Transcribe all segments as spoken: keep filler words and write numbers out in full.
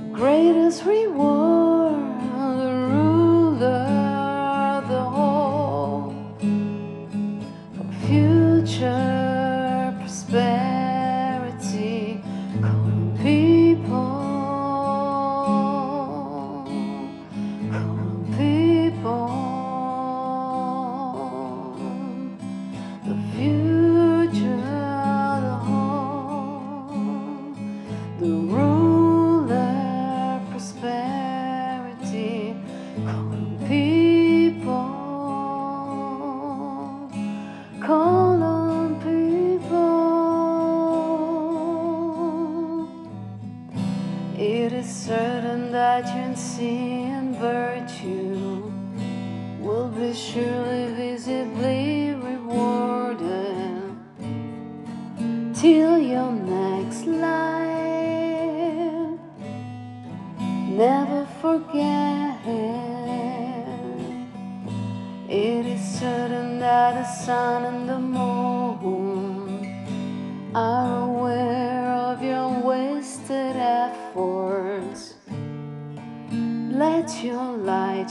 Greatest reward, the ruler of the whole, for future prosperity, calling people, calling people, the future of the whole, the ruler prosperity, calling people, call on people. It is certain that your sin and virtue will be surely visibly rewarded till your next life. Never forget it. It is certain that the sun and the moon are aware of your wasted efforts. Let your light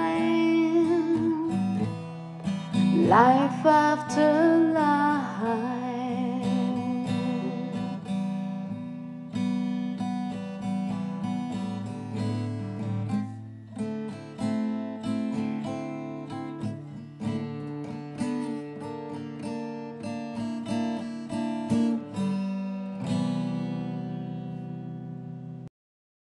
shine, life after life.